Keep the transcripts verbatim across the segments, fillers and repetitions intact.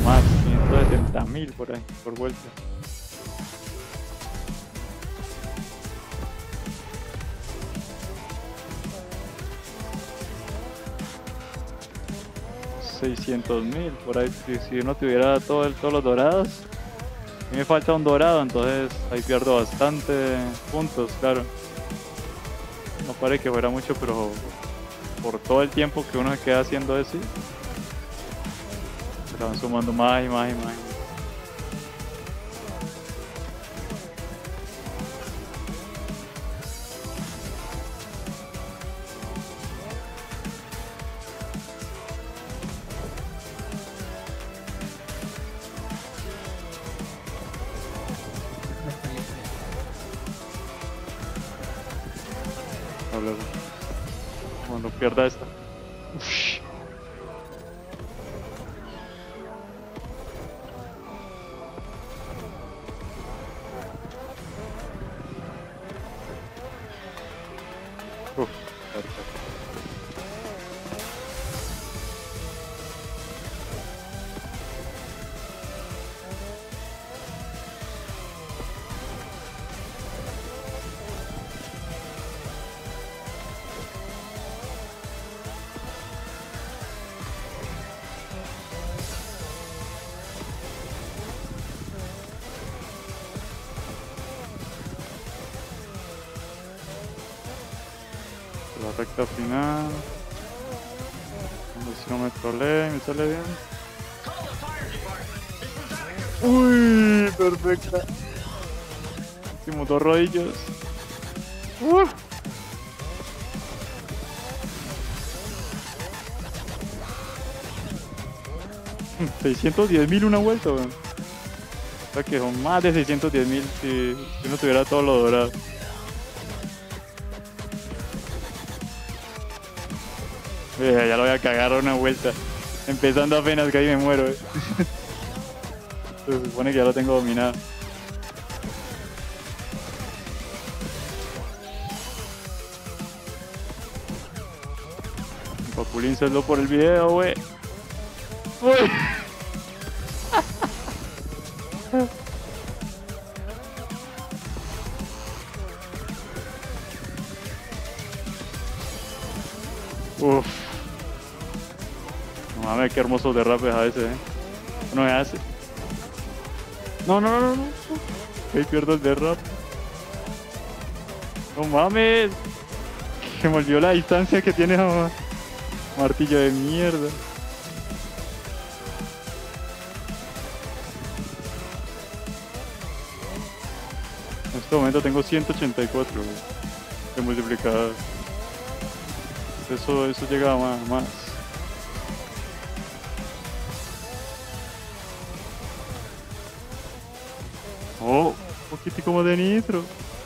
más, quinientos setenta mil por ahí, por vuelta. seiscientos mil por ahí, si, si uno tuviera todo el, todos los dorados. A mí me falta un dorado, entonces ahí pierdo bastante puntos, claro. No parece que fuera mucho, pero por todo el tiempo que uno se queda haciendo eso, se van sumando más y más y más. Cuando pierda esta. Uf. Uf, perfecto. La recta final. Si no me trolé, me sale bien. Uy, perfecta. Últimos dos rodillos. Uh. seiscientos diez mil una vuelta, weón. O sea que son más de seiscientos diez mil si, si uno tuviera todo lo dorado. Eh, ya lo voy a cagar una vuelta. Empezando apenas que ahí me muero. Eh. Se supone que ya lo tengo dominado. Populín solo por el video, wey. Uy. Uff. No mames, qué hermosos derrapes a veces, eh. No me hace. No, no, no, no. Ahí pierdo el derrape. No mames. Que me olvidó la distancia que tiene, mamá. Martillo de mierda. En este momento tengo ciento ochenta y cuatro de multiplicador. Eso, eso llega a más, más. Oh, un poquitico más de nitro.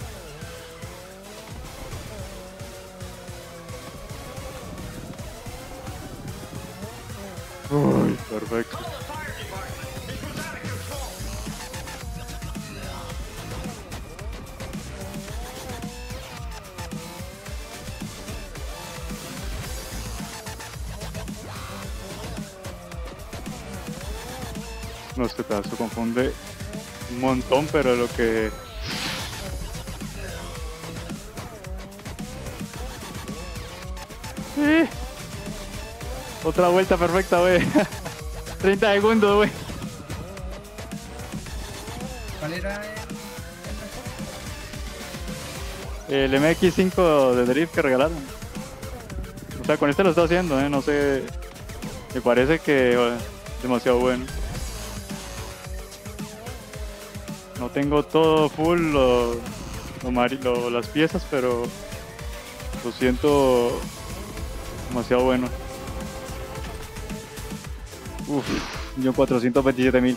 Uy, perfecto. No, este pedazo confunde un montón, pero lo que... Sí. Otra vuelta perfecta, wey. treinta segundos, wey. ¿Cuál era el...? El M X cinco de Drift que regalaron. O sea, con este lo está haciendo, eh. No sé... Me parece que bueno, es demasiado bueno. No tengo todo full lo, lo mari, lo, las piezas, pero lo siento demasiado bueno. Uff, un millón cuatrocientos veintisiete mil.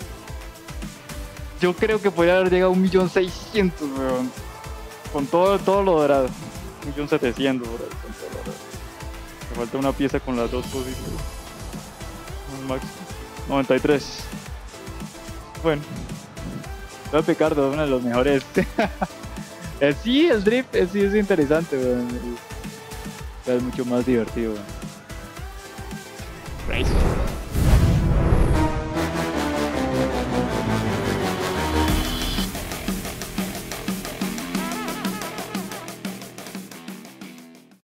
Yo creo que podría haber llegado a un millón seiscientos, weón. Con todo, todo lo dorado. un millón setecientos, por ahí, con todo lo dorado. Me falta una pieza con las dos posiciones. Máximo. noventa y tres. Bueno. Voy a pecar de uno de los mejores. eh, sí, el drift eh, sí es interesante, weón. Es mucho más divertido, weón.